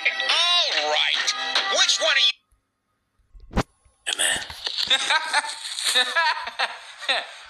All right. Which one of you... Hey, man.